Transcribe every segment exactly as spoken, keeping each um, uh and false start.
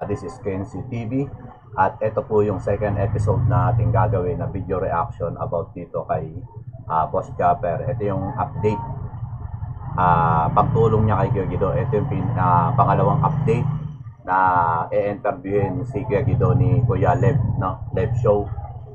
This is Kenzie T V at ito po yung second episode na ating gagawin na video reaction about dito kay uh, Boss Japper. Ito yung update, uh, pagtulong niya kay Kuya Guido. Ito yung pin, uh, pangalawang update na i-interviewin si Kuya Guido ni Kuya Lev, no? Lev Show.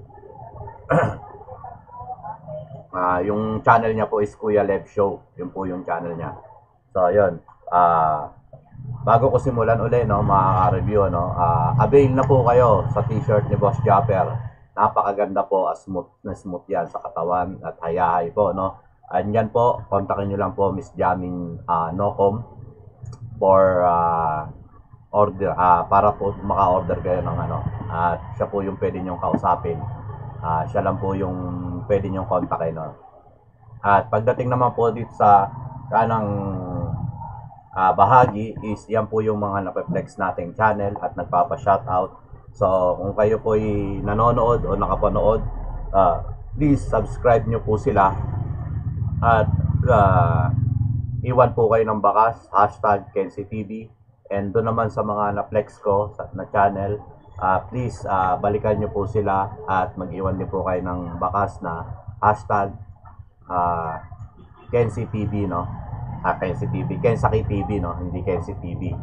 uh, yung channel niya po is Kuya Lev Show. Yun po yung channel niya. So yun, uh, bago ko simulan uli, no, mga-review, no, uh, avail na po kayo sa t-shirt ni Boss Japper. Napakaganda po, as smooth na smooth yan sa katawan at hayahay po, no. Andyan po, kontakin nyo lang po Miss Jamin uh, Nocom for uh, order, uh, para po maka-order kayo ng ano. At uh, siya po yung pwede nyong kausapin. Uh, siya lang po yung pwede nyong kontakin, no. At pagdating naman po dito sa kanang Uh, bahagi is yan po yung mga napeflex nating channel at nagpapa-shoutout. So kung kayo po ay nanonood o nakapanood, uh, please subscribe nyo po sila at uh, iwan po kayo ng bakas, hashtag Kenzie T V. And doon naman sa mga na-flex ko sa, na channel, uh, please uh, balikan nyo po sila at mag-iwan din po kayo ng bakas na hashtag uh, Kenzie T V, no? Ah, Kenzie T V. Kensaki T V, no? Hindi Kenzie T V.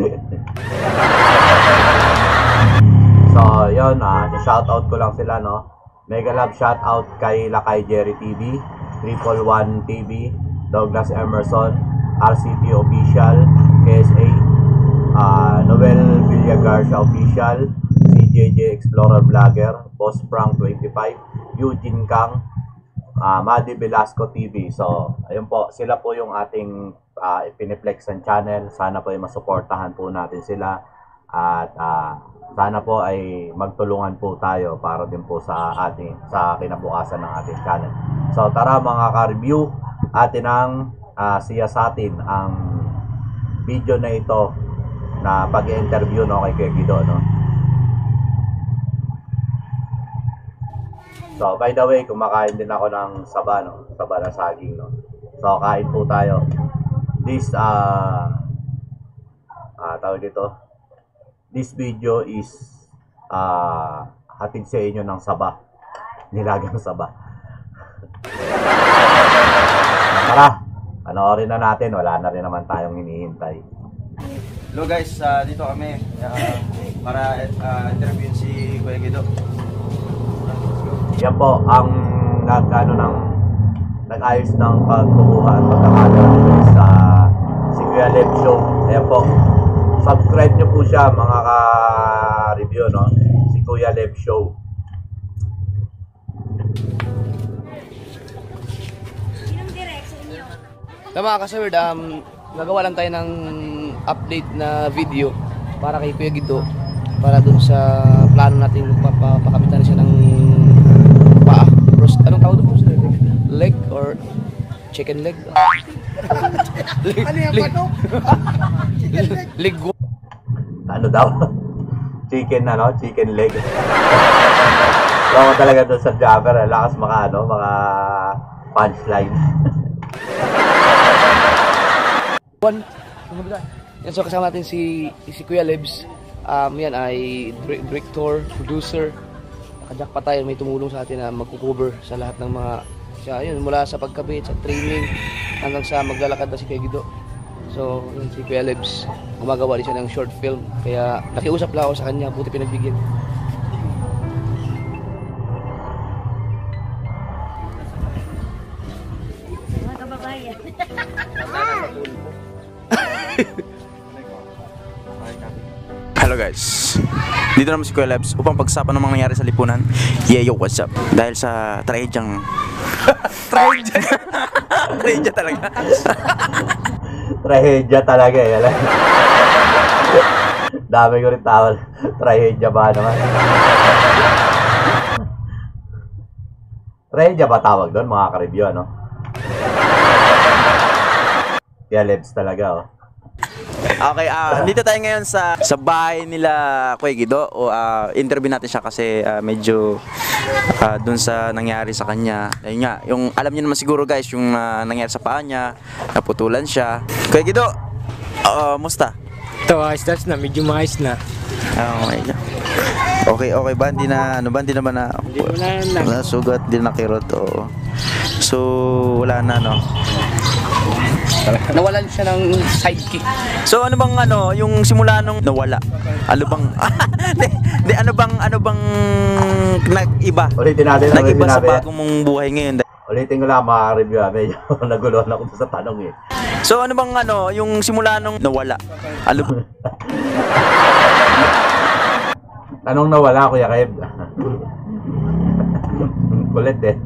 So, yun. Ah, shoutout ko lang sila, no? Mega love shoutout kay Lakay Jerry T V, Triple One T V, Douglas Emerson, R C P Official, K S A, uh, Noel Villagar Official, C J J Explorer Vlogger, Boss Frank twenty-five, Eugene Kang, Uh, Madi Velasco T V. So, ayun po, sila po yung ating uh, ipiniflexan channel. Sana po ay masuportahan po natin sila. At uh, sana po ay magtulungan po tayo para din po sa ating sa kinabukasan ng ating channel. So, tara mga ka-review, atin ang uh, siyasatin ang video na ito na pag-interview, no, kay Kuya Guido, no. So, by the way, kumakain din ako ng saba, no? Saba na saging, no? So, kain po tayo. This, uh, uh, tawag dito, this video is, uh, hatid sa inyo ng saba. Nilagang saba. Tara, panoorin na natin. Wala na rin naman tayong hinihintay. Hello guys, uh, dito kami uh, para uh, interviewin si Kuya Guido. Yan po ang nag ano ng nag-ayos ng pagkukuha at pagkakataon sa si Kuya Lev Show. Ayan po. Subscribe nyo po siya mga ka-review, no? Si Kuya Lev Show. Sinong direction nyo? Tama ka sir, um, nagawa lang tayo ng update na video para kay Kuya Guido para dun sa plano natin papakapitan siya ng paa. Anong tawag doon sir? Leg or chicken leg? leg ano yan pa to? Leg. Ano daw? Chicken na, no? Chicken leg. Loko talaga doon sa Japper. Lakas maka, ano, maka punchline. One. Yan, so kasama natin si si Kuya Lebs. Um, yan ay director, producer. Nakajakpa tayo, may tumulong sa atin na magkukover sa lahat ng mga siya, yun, mula sa pagkabit, sa training hanggang sa maglalakad na si Kuya Guido. So, yun, si Kuya Lebs, gumagawa din siya ng short film. Kaya nakiusap lang ako sa kanya, buti pinagbigyan. Mga kababayan. Hello guys, dito naman si Kuya Lebs upang pagsapan ng mga nangyari sa lipunan. Yeah, yo, what's up? Dahil sa trahedyang Trahedya Trahedya talaga. Trahedya talaga eh. Dami ko rin tawag. Trahedya ba naman? Trahedya ba tawag doon mga ka-review, ano? Kuya Lebs talaga, oh. Okay, uh, dito tayo ngayon sa sa bahay nila Kuya Guido. O uh, interview natin siya kasi uh, medyo uh, dun sa nangyari sa kanya. Ayun nga, yung alam niyo naman siguro guys, yung uh, nangyari sa paa niya, naputulan siya. Kuya Guido, uh, musta? Ito, ayos na, medyo maayos na. Oh my God. Okay, okay ba? Hindi na, ano ba? Hindi naman na, Hindi mo na na sugat, hindi na kirot. Oo. So, wala na, no? Nawalan siya ng sidekick. So, ano bang, ano, yung simula nung nawala? Ano bang, di, di, ano bang, ano bang nag-iba? Ulitin natin ang Nag-iba sa sinabi. bagong mong buhay ngayon? Ulitin ko lang mga review ah. Medyo naguluhan ako sa tanong eh. So, ano bang, ano, yung simula nung nawala? Ano bang, Tanong nawala, Kuya Kev. Kulit eh.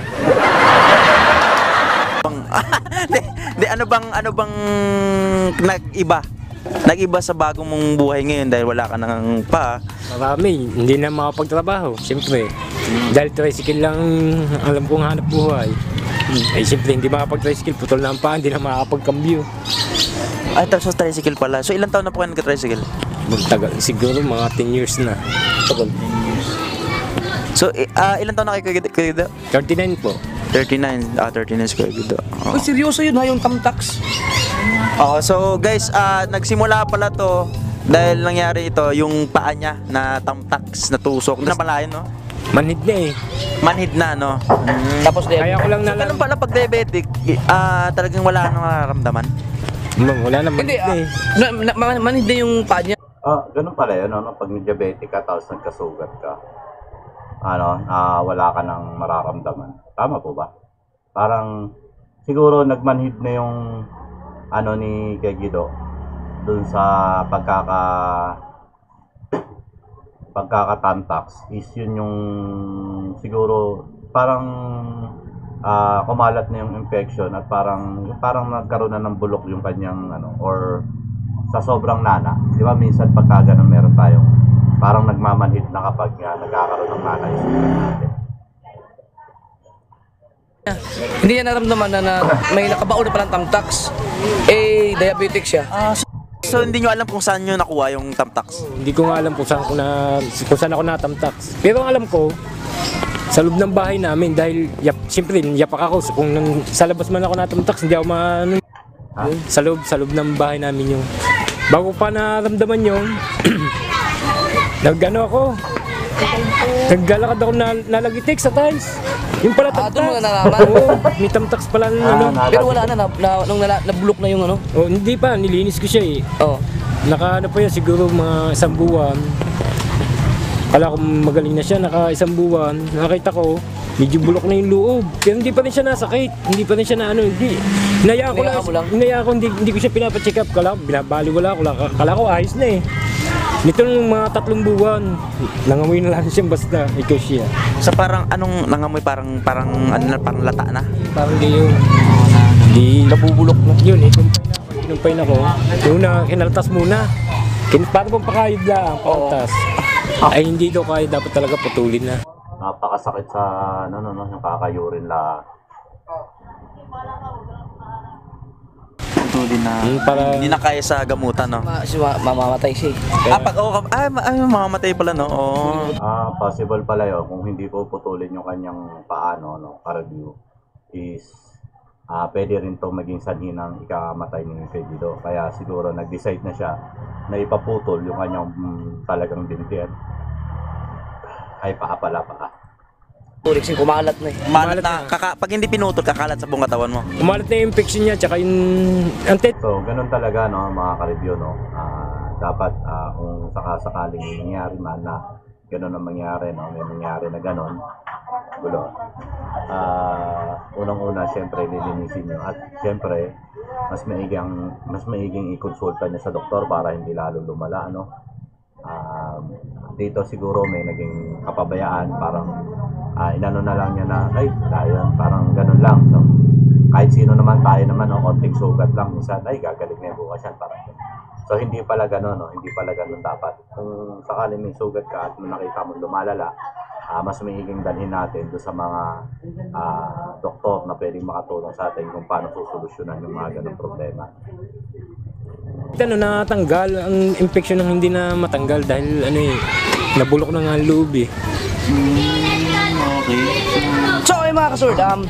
di, di, ano bang, ano bang nag-iba? Nag-iba sa bagong mong buhay ngayon dahil wala ka nang pa. Marami, hindi na makapagtrabaho. Siyempre, dahil tricycle lang alam kong hanap buhay. Ay siyempre, hindi makapag-tricycle, putol na ang paa, hindi na makakapag-cambio. Ay, tapos sa tricycle pala. So, ilang taon na po kayo nagka-tricycle? Magtagal, siguro mga ten years na. So, i- ah, ilang taon na kayo kay Guido? thirty-nine po. thirty-nine. Ah, thirty-nine kayo Guido. Oh. Uy, seryoso yun ha, yung tamtax. Oo, so guys, ah, nagsimula pala to dahil nangyari ito, yung paa niya na tamtax, na tusok, na pala yun, no? Manhid na eh. Manhid na, no? Tapos Kaya ko lang So, nalang, ganun pala pag diabetic, i- ah, talagang wala nang nararamdaman. wala na manhid Hindi, na ah, eh. na, na, man- manhid na yung paa niya. Ah, ganun pala yun, ano? Pag diabetic ka, tapos nagkasugat ka, ano, ah, wala ka nang mararamdaman. Tama po ba? Parang, siguro nagmanhid na yung, ano ni Kuya Guido, dun sa pagkaka, pagkakatamtax, is yun yung, siguro, parang, ah, kumalat na yung infection at parang, parang nagkaroon na ng bulok yung kanyang, ano, or, sa sobrang nana. Di ba minsan pagka ganun meron tayong parang nagmamanhid na kapag uh, nagkakaroon ng nana yung sugat natin. Hindi niya naramdaman na, na may nakabaon na palang tamtax. Eh, diabetic siya. So, hindi nyo alam kung saan nyo nakuha yung tamtax? Hindi ko nga alam kung saan, ko na, kung saan ako natamtax. Pero ang alam ko, sa loob ng bahay namin, dahil yap, siyempre, yapak ako. So, kung nang, sa labas man ako natamtax, hindi ako man... Ha? Sa loob, sa loob ng bahay namin yung... Bago pa naramdaman yung... nag-ano ako, naglalakad ako na nalagitik sa tiles. Yung pala Ah, tamtax. doon mo na nalaman? Oo, may tamtax pala ng ano. Ah, Pero wala na, na, na nung nala, nabulok na yung ano. Oh, hindi pa, nilinis ko siya eh. Oh. Naka ano pa yan, siguro mga isang buwan. Kala ko magaling na siya, naka isang buwan. Nakita ko, medyo bulok na yung loob. Pero hindi pa rin siya nasakit. Hindi pa rin siya na ano, hindi. Hinayaan ko lang, Hinayaan mo lang? hinayaan ko, hindi, hindi ko siya pinapacheck up. Kala ko, binabaliwala ko lang. Kala ko, ayos na eh. Nito nung mga tatlong buwan, nangamoy na lang siya basta, ikaw siya. So, parang anong nangamoy, parang, parang, ano na, parang lata na? Parang di yun. Di nabubulok na yun eh. Kinumpay na ako. Yung na, kinaltas muna. Kin para bang pakayod lang, pakaltas. Ay hindi daw kaya, dapat talaga putulin na. Napakasakit sa ano no, no yung kakayurin la. Hindi na, Yung para- hindi na kaya sa gamutan, no? Ma, si, ma, mamamatay siya eh. Ah, pag, oh, ay, ma- ay, mamamatay pala, no? Oh. Ah, possible pala yun kung hindi po putulin yung kanyang paano no, ka-review is ah pwede rin to maging sanhi ng ikamatay ni Kuya Guido. Kaya siguro nag-decide na siya na ipaputol yung kanyang mm, talagang binti at ay paa pala paa. Tulik siyang kumalat na eh. Malat na, kaka, pag hindi pinutol, kakalat sa buong katawan mo. Umalat na yung infection niya, tsaka yung antet. So, ganun talaga no, mga ka-review no. Ah, dapat ah, kung sakasakaling nangyari man na ganun ang mangyari no, may nangyari na ganun. Gulo. Ah, unang-una syempre lilinisin niyo at syempre mas maigang mas maiging i-konsulta niyo sa doktor para hindi lalo lumala no. Um, dito siguro may naging kapabayaan, parang uh, inano na lang niya na ay ayun, parang ganun lang. So, kahit sino naman tayo naman o konting sugat lang minsan ay gagaling na yung bukas yan, parang so hindi pala ganun no, hindi pala ganun dapat. Kung sakali may sugat ka at nakita mo lumalala, uh, mas maiging dalhin natin do sa mga uh, doktor na pwedeng makatulong sa atin kung paano susolusyonan yung mga ganung problema. Ano, natanggal ang infection ng hindi na matanggal dahil ano eh, nabulok na nga ang loob eh. Okay. So, ay mga kasord, um,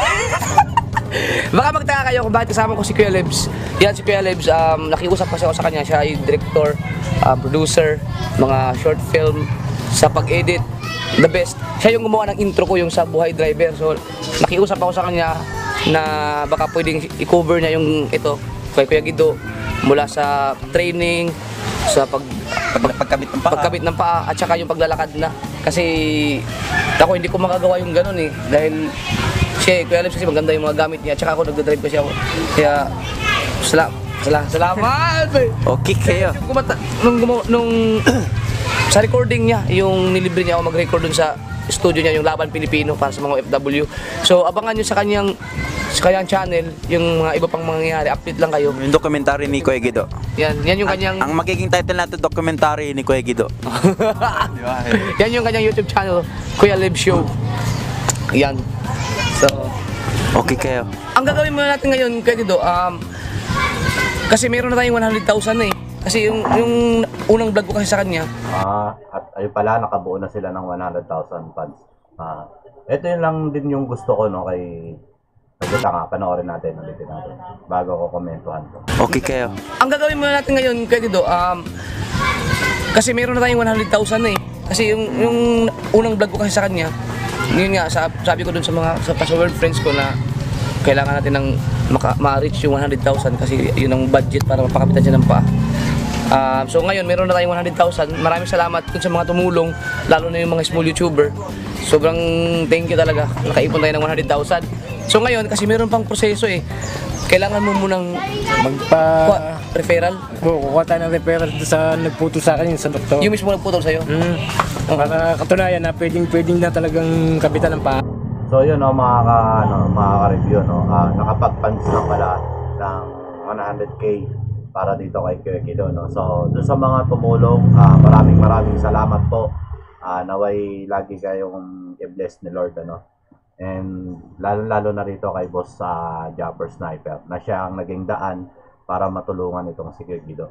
baka magtaka kayo kung bakit kasama ko si Kuya Lebs. Yan si Kuya Lebs, um, nakiusap kasi ako sa kanya, siya ay director ah, producer, mga short film, sa pag-edit, the best. Siya yung gumawa ng intro ko, yung sa Buhay Driver. So, nakiusap ako sa kanya na baka pwedeng i-cover niya yung ito, kay Kuya Guido, mula sa training, sa pag, Pag, pagkabit ng paa. pagkabit ng paa, at saka yung paglalakad na. Kasi ako hindi ko makagawa yung ganun eh, dahil siya, Kuya Lebs kasi maganda yung mga gamit niya, at saka ako nagdadrive kasi ako. Kaya, sala, sala, salamat! Okay kayo. Yung kumata, nung, gumawa- nung sa recording niya, yung nilibre niya ako mag-record dun sa studio niya, yung Laban Pilipino para sa mga O F W. So, abangan nyo sa kanyang sa kanyang channel, yung mga iba pang mangyayari, update lang kayo. Yung documentary ni Kuya Guido. Yan, yan yung kanyang Ang magiging title natin, documentary ni Kuya Guido. yan yung kanyang YouTube channel, Kuya Lebs Show. Yan. So, Okay kayo. ang gagawin muna natin ngayon, Kuya Guido, um, kasi meron na tayong one hundred thousand na eh. Kasi yung, yung unang vlog ko kasi sa kanya, Ah, at ayun pala, nakabuo na sila ng one hundred thousand fans. Ah, ito yun lang din yung gusto ko, no, kay Nagkita nga, panoorin natin, ulitin natin, bago ko komentuhan ko. Okay kayo. ang gagawin muna natin ngayon, Kuya Guido, um, kasi meron na tayong one hundred thousand na eh. Kasi yung, yung unang vlog ko kasi sa kanya, yun nga, sab- sabi ko dun sa mga sa, sa world friends ko na kailangan natin ng maka, ma-reach yung one hundred thousand kasi yun ang budget para mapakapitan siya ng paa. Um, so ngayon, meron na tayong one hundred thousand. Maraming salamat dun sa mga tumulong, lalo na yung mga small YouTuber. Sobrang thank you talaga. Nakaipon tayo ng one hundred thousand. So ngayon, kasi meron pang proseso eh. Kailangan mo munang Magpa... kuha, referral. Oo, kukuha tayo ng referral doon sa nagputo sa akin, sa doktor. Yung mismo nagputol sa'yo. Mm. Para katunayan na pwedeng, pwedeng na talagang kapitan ng paa. So yun, no, mga ka, ano, mga ka-review, no, ah, nakapag-fans na pala ng one hundred K para dito kay Kuya Guido, no. So dun sa mga tumulong, ah, maraming maraming salamat po. Ah, naway lagi kayong i-bless ni Lord, ano. And lalo-lalo na rito kay Boss sa Japper Sniper na siya ang naging daan para matulungan itong si Kuya Guido.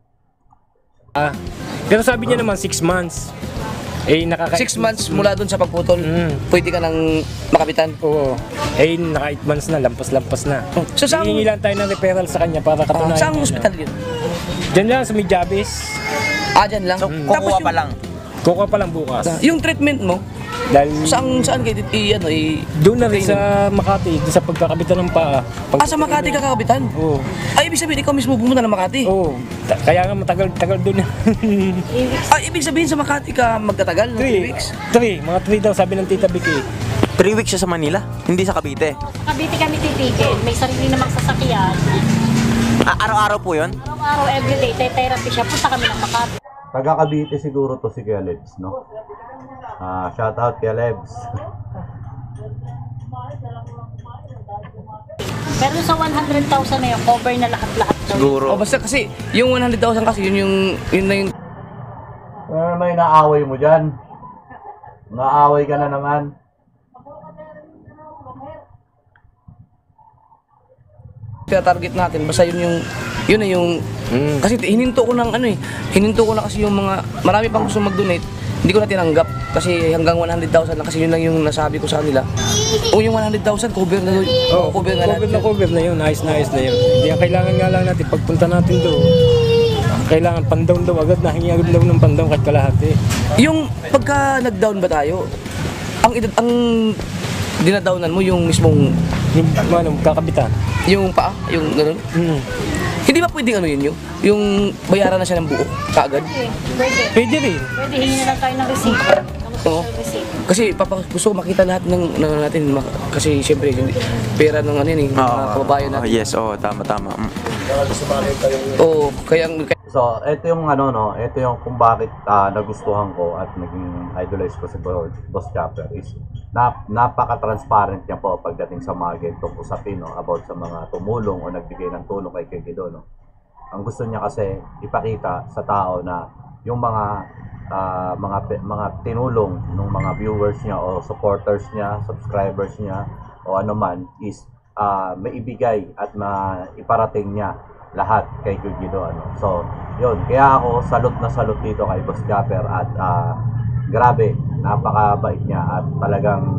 Ah, pero sabi niya naman six months. Eh, nakaka- Six months mula dun sa pagputol, Mm. pwede ka nang makapitan. Oo. Eh, naka eight months na, lampas-lampas na. So saan, Hihingi lang tayo ng referral sa kanya para uh, katunayan. saan niya hospital na. yun? Diyan lang sa Mijabis. Ah, dyan lang. So, Tapos kukuha yung- pa lang. Kukuha pa lang bukas. Yung treatment mo, Dahil saan, saan kayo i, ano, i... doon na rin sa Makati, doon sa pagkakabitan ng paa. Pag- Ah, sa Makati ka kakapitan? Oo. Ay, ibig sabihin, ikaw mismo pumunta ng Makati? Oo. Ta- Kaya nga matagal-tagal doon. Ah, ibig sabihin sa Makati ka magtatagal ng three three. weeks? Three. Mga three daw, sabi ng Tita Vicky. Three weeks siya sa Manila, hindi sa Cavite. Cavite kami titigil. May sarili namang sasakyan. Ah, araw-araw po yun? Araw-araw, everyday, therapy siya. Punta kami ng Makati. Taga Cavite siguro to si Kuya Lebs, no? Ah, shout out Kuya Lebs. Pero sa one hundred thousand na yun, cover na lahat-lahat. daw. Siguro. O basta kasi, yung one hundred thousand kasi, yun yung, yun na yung... Ano naman yung naaway mo dyan? Naaway ka na naman. target natin, basta yun yung, yun na yung... Kasi hininto ko ng ano eh, hininto ko na kasi yung mga, marami pang gusto mag-donate, hindi ko na tinanggap kasi hanggang one hundred thousand na kasi yun lang yung nasabi ko sa kanila. O yung one hundred thousand, cover na doon. Oh, cover na lahat cover na yun. cover na yun. Ayos na ayos na yun. Hindi ang kailangan nga lang natin, pagpunta natin doon, ang kailangan pandown daw agad na, hingi agad daw ng pandown kahit kalahati. Yung pagka nag-down ba tayo, ang, ida- ang dinadownan mo yung mismong, Yung, ano, kakabitan. yung paa, yung gano'n. Mm. Hindi ba pwedeng ano yun yung, yung bayaran na siya ng buo, kaagad? Pwede. Pwede. Pwede rin. Pwede, hingi na lang tayo ng receipt. Oo. Ng receipt. Kasi papa, gusto ko makita lahat ng, ng natin, mak- kasi siyempre, hindi- pera ng ano yun eh, mga kababayan oh, natin. yes, oh, tama, tama. Mm. Oo, kaya, kaya So, ito yung ano, no, ito yung kung bakit ah, nagustuhan ko at naging idolize ko si Boss Boss Chopper is na, napaka-transparent niya po pagdating sa mga ganitong usapin, no, about sa mga tumulong o nagbigay ng tulong kay Kuya Guido, no. Ang gusto niya kasi ipakita sa tao na yung mga ah, mga pe- mga tinulong ng mga viewers niya o supporters niya, subscribers niya o ano man is ah, may ibigay at maiparating niya lahat kay Kuya Guido, ano. So, yun. Kaya ako salute na salute dito kay Boss Chopper at ah, grabe, napakabait niya at talagang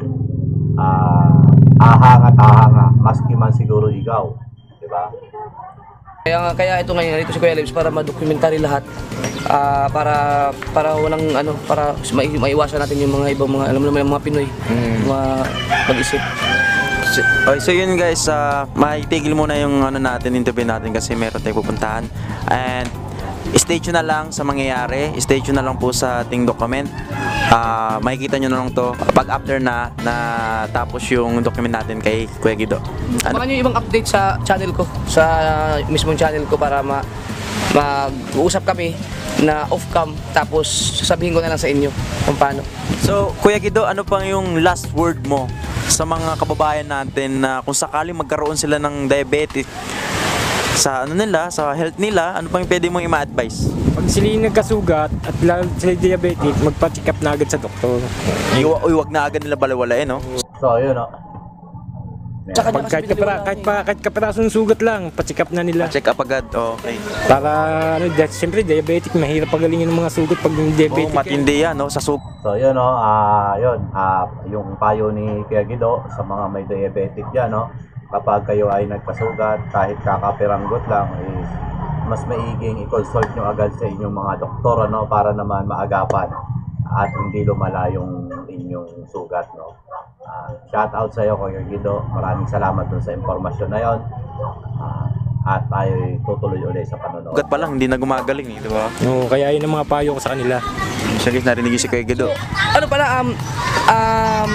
ah, ahang at ahanga, maski man siguro ikaw, di ba? Kaya nga- kaya ito ngayon dito si Kuya Lebs para ma-documentary lahat. Ah, para para walang ano, para mai maiwasan natin yung mga ibang mga alam mo naman yung mga Pinoy, mga mag-isip. So, okay, so yun guys, uh, maitigil muna yung ano natin, interview natin kasi meron tayong pupuntahan. And stay tuned na lang sa mangyayari, stay tuned na lang po sa ating document. Ah, makikita nyo na lang to pag after na na tapos yung document natin kay Kuya Guido. Ano? Abangan nyo yung ibang update sa channel ko, sa mismong channel ko para ma mag-uusap kami na off-cam tapos sasabihin ko na lang sa inyo kung paano. So, Kuya Guido, ano pang yung last word mo sa mga kababayan natin na kung sakali magkaroon sila ng diabetic sa ano nila, sa health nila, ano pang pwede mong i-advise? Pag sila yung nagkasugat at lalo sila diabetic, magpa-check up na agad sa doktor. Iwa, iwag na agad nila balawalain, no? So, yun o. Tsaka Pag kahit, kapara, kahit, pa, kahit kaparasong sugat lang, pa-check up na nila. Check up agad, okay. Para, ano, dahil siyempre diabetic, mahirap pagalingin ng mga sugat pag yung Oo, diabetic. matindi yan, no? Sa sug... So yun no, ah yun, ah yung payo ni Kuya Guido sa mga may diabetic diyan no, kapag kayo ay nagkasugat kahit kakapiranggot lang is mas maiging i-consult nyo agad sa inyong mga doktor ano para naman maagapan at hindi lumala yung inyong sugat no. Ah, shout out sa iyo Kuya Guido. Maraming salamat dun sa impormasyon na yon. Ah, at tayo tutuloy ulit sa panonood. Sugat pa lang, hindi na gumagaling, eh, di ba? Oo, kaya yun ang mga payo ko sa kanila. Siya guys, narinig yung si Kuya Guido. Ano pala, um, um,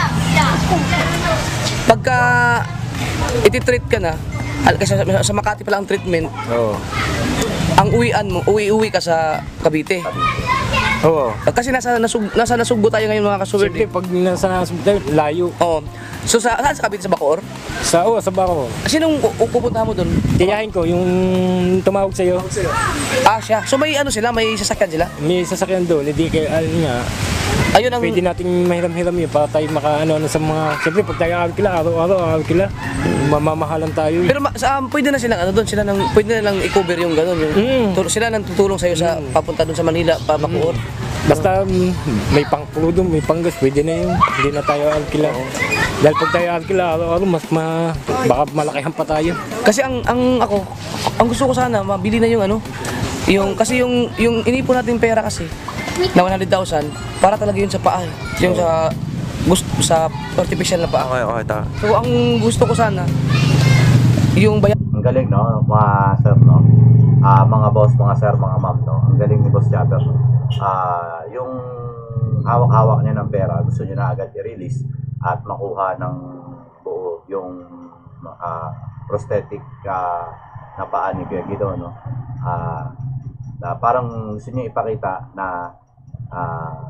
pagka iti-treat ka na, al- kasi sa, sa Makati pala ang treatment, Oo. ang uwian mo, uwi-uwi ka sa Cavite. Oo. Kasi nasa, nasug, nasa Nasugbo tayo ngayon mga kasuwerd. Siyempre, pag nasa hospital, layo. Oo. So sa, saan sa Cavite? Sa Bacoor? Sa, oo, sa bako. Sinong u- pupunta mo doon? Tiyahin ko, yung tumawag sa'yo, Ah, siya. So may ano sila, may sasakyan sila? may sasakyan doon, hindi kaya, ano nga, Ayun ang... pwede nating mahiram-hiram yun para tayo maka-ano ano, sa mga, siyempre pag tayo arkila, araw-araw, arkila, mamamahalan tayo. Pero ma- sa, um, pwede na silang ano doon, sila nang pwede na lang i-cover yung gano'n, yung Mm. tu- sila nang tutulong sa sa papunta doon sa Manila, pa Bacoor. Basta mm, may pangpulo doon, may panggas, pwede na yun, hindi na tayo arkila. Dahil pag tayo arkila, araw-araw, mas ma, baka malakihan pa tayo. Kasi ang ang ako, ang gusto ko sana mabili na yung ano, yung kasi yung yung inipon natin pera kasi na one hundred thousand para talaga yun sa paa. eh. Yung sa gusto sa artificial na paa. Okay, okay, ta. So ang gusto ko sana yung bayan. Ang galing no, mga sir no. Ah, mga boss, mga sir, mga ma'am no. Ang galing ni Boss Jabber. Ah, yung hawak-hawak niya ng pera, gusto niya na agad i-release at makuha ng buo yung ah, prosthetic ah, na paa ni Kuya Guido no. Ah, na parang gusto niya ipakita na ah,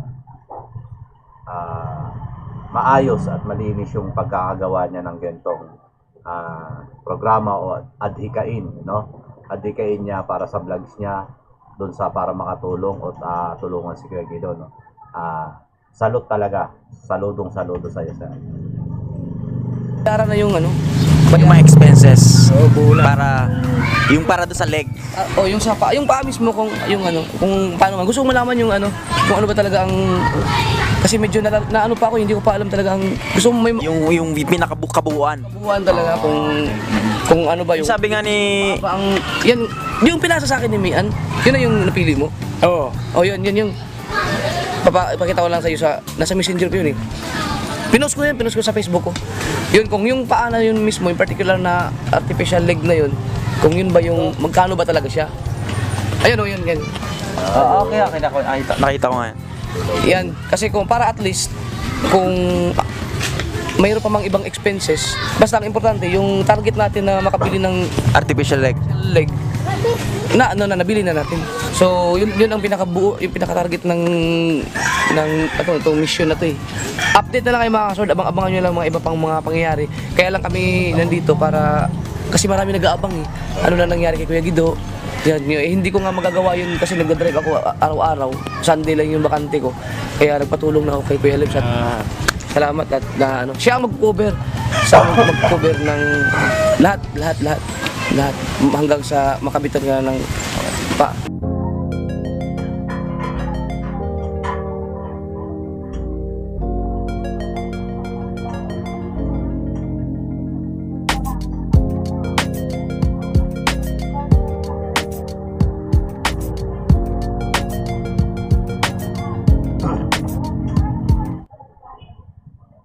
ah, maayos at malinis yung pagkakagawa niya ng gantong ah, programa o adhikain no, adhikain niya para sa vlogs niya doon sa para makatulong o ah, tulungan si Kuya Guido no. Ah, salute talaga, saludong saludo sa iyo sir. Bayaran na yung ano, Yung mga expenses Oo, buo na. para, yung para doon sa leg. ah, o yung sa paa, yung paa mismo kung yung ano, kung paano man. Gusto ko malaman yung ano, kung ano ba talaga ang kasi medyo na, na ano pa ako, hindi ko pa alam talaga ang gusto mo may Yung, yung pinakabukabuuan. bubuhan talaga kung kung ano ba yung Sabi nga ni... pa ang yan yung pinasa sa akin ni Mian, yun na yung napili mo. Oo. O yun, yun yung papa, ipakita ko lang sa iyo sa nasa Messenger ko yun eh. Pinost ko yan, pinost ko sa Facebook ko. Yun, kung yung paa na yun mismo, yung particular na artificial leg na yun, kung yun ba yung, magkano ba talaga siya? Ayun o, yun, yan. Ah, okay, okay, nakita, nakita, nakita ko nga yan. Yan, kasi kung para at least, kung ah, mayroon pa mang ibang expenses, basta ang importante, yung target natin na makabili ng Artificial leg. leg, na ano na nabili na natin. So yun yun ang pinakabuo, yung pinaka-target ng ng ano itong mission na to eh. Update na lang kayo mga kasord, abang-abangan niyo lang mga iba pang mga pangyayari. Kaya lang kami nandito para kasi marami nag-aabang eh. Ano na nangyari kay Kuya Guido? Yan, yun, eh, hindi ko nga magagawa yun kasi nagda-drive ako a- araw-araw. Sunday lang yung bakante ko. Kaya nagpatulong na ako kay Kuya Lebs at Ah, salamat at na ano, siya ang mag-cover. Siya ang mag-cover ng lahat, lahat, lahat. Lahat hanggang sa makabitan nga ng pa.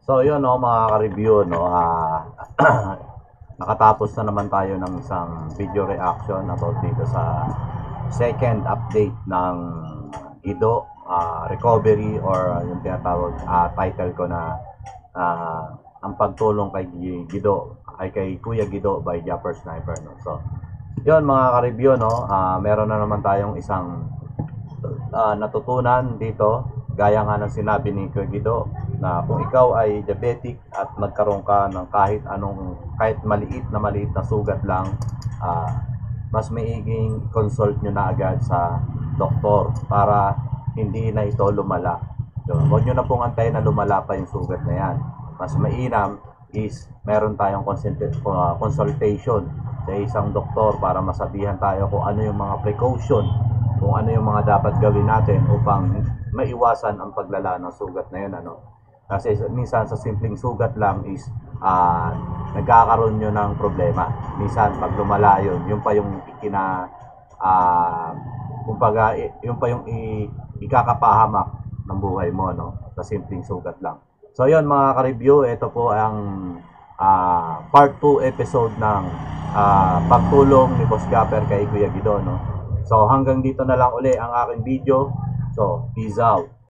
So yun no mga ka-review no, ah nakatapos na naman tayo ng isang video reaction about dito sa second update ng Gido ah, recovery or yung tinatawag ah, title ko na ah, ang pagtulong kay Gido ay kay Kuya Gido by Japper Sniper no. So yun mga ka-review no, ah, meron na naman tayong isang ah, natutunan dito gaya nga ng sinabi ni Kuya Gido na kung ikaw ay diabetic at nagkaroon ka ng kahit anong kahit maliit na maliit na sugat lang, ah, mas maiging consult nyo na agad sa doktor para hindi na ito lumala. So, huwag nyo na pong antayin na lumala pa yung sugat na yan. Mas mainam is meron tayong consultation sa isang doktor para masabihan tayo kung ano yung mga precaution, kung ano yung mga dapat gawin natin upang maiwasan ang paglala ng sugat na yun. Ano? Kasi minsan sa simpleng sugat lang is uh, nagkakaroon nyo ng problema. Minsan pag lumala yun, yun pa yung ikina, uh, kumbaga, yun pa yung i, ikakapahamak ng buhay mo, no? Sa simpleng sugat lang. So yun mga ka-review, ito po ang uh, part two episode ng uh, pagtulong ni Boss Japper kay Kuya Gido, no? So hanggang dito na lang uli ang aking video. So peace out.